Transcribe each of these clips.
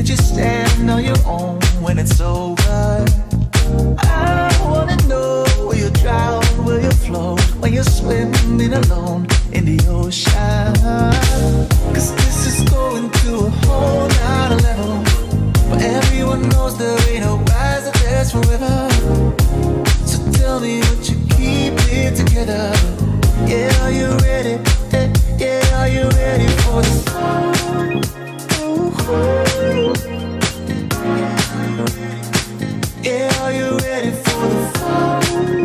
you stand on your own when it's over? I wanna know, will you drown, will you float when you're swimming alone in the ocean? Cause this is going to a whole nother level, but everyone knows there ain't no rise that lasts forever. So tell me, would you keep it together? Yeah, are you ready? Yeah, are you ready for the fall? Yeah, are you ready for the fall?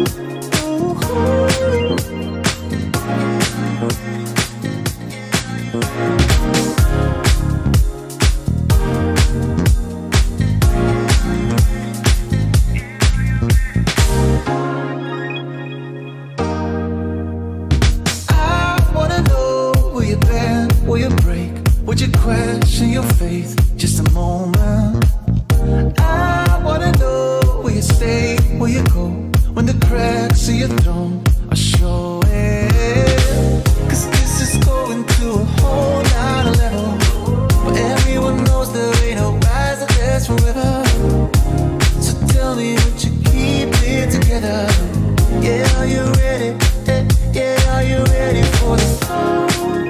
Would you question your faith just a moment? I wanna know, will you stay, will you go when the cracks of your throne are showing? Cause this is going to a whole nother level, but everyone knows there ain't no rise that lasts forever. So tell me, would you keep it together? Yeah, are you ready? Yeah, are you ready for the fall?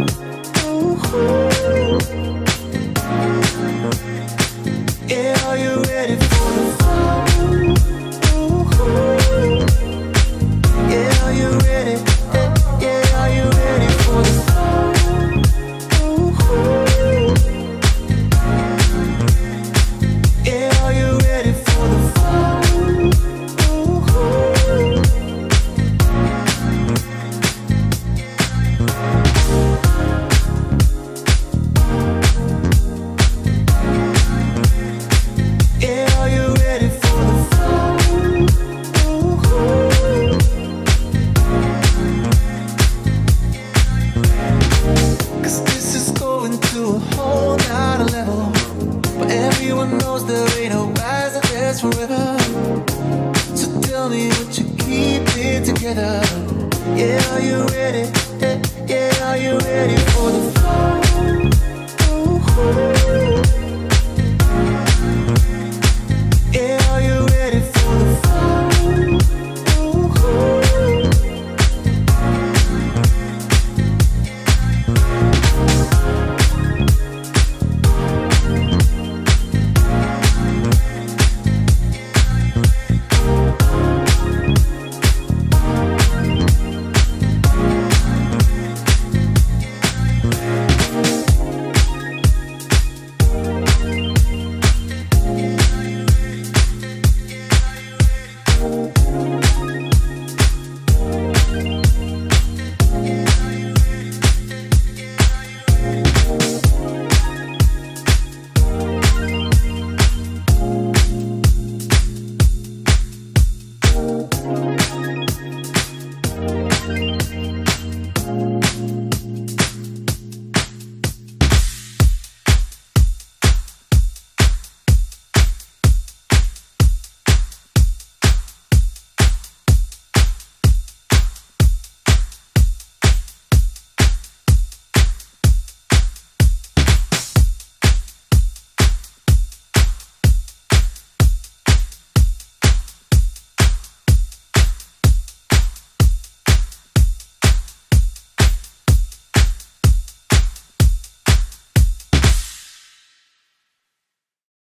Yeah, are you ready for the fall? Yeah, are you ready? Yeah, are you ready for the fall? Yeah, are you ready for the fall? Forever. So tell me, would you keep it together? Yeah, are you ready? Yeah, are you ready?